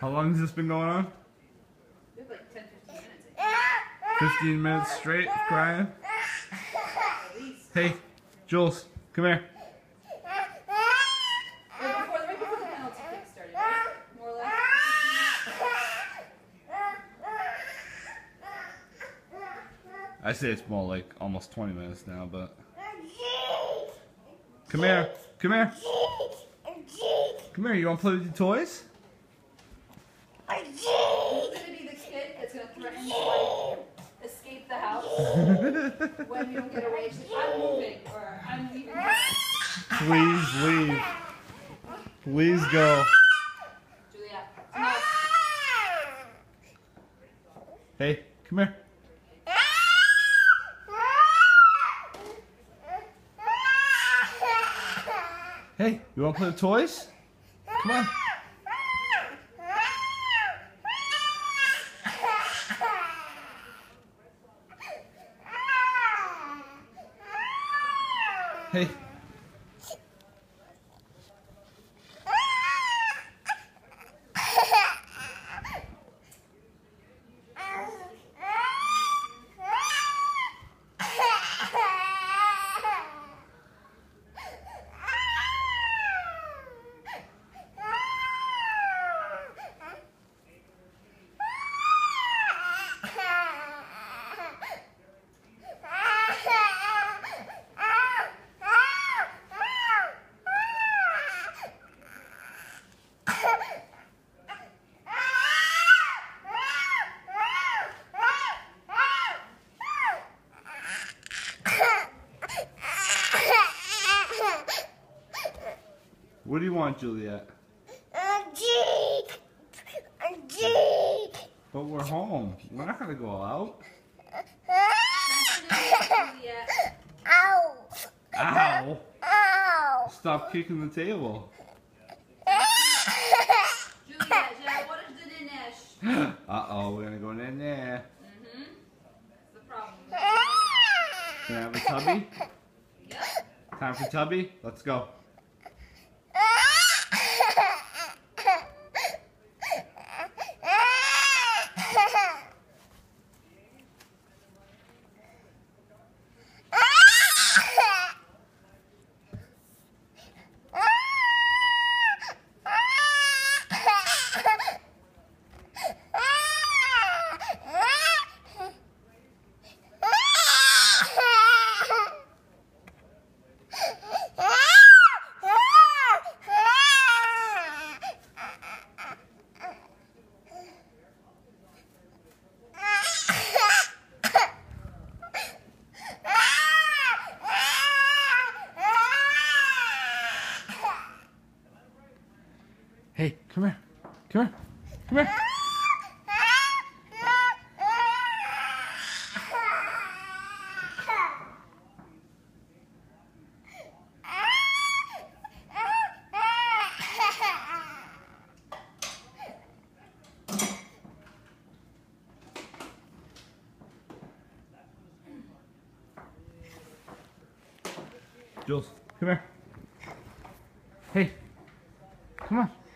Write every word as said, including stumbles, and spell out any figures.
How long has this been going on? We have like ten, fifteen minutes. fifteen minutes straight crying? Hey, Jules, come here. Right before, right before the penalty kick started, right? More or less. I say it's more like almost twenty minutes now, but... Come here, come here. Come here, you want to play with your toys? Who's going to be the kid that's going to threaten to like, escape the house when you don't get a raise? I'm moving, or I'm leaving. Please leave. Please go. Juliet, no. Hey, come here. Hey, you want to play with toys? Come on. Hey. What do you want, Juliet? A Jeep! A Jeep! But we're home. We're not going to go out. Ow! Ow! Ow! Stop kicking the table. Juliet, ja, what is the dinesh? Uh-oh, we're going to go in there. Mm-hmm. That's the problem. Can I have a tubby? Yep. Time for tubby? Let's go. Hey, come here. Come here. Come here. Jules, come here. Hey, come on.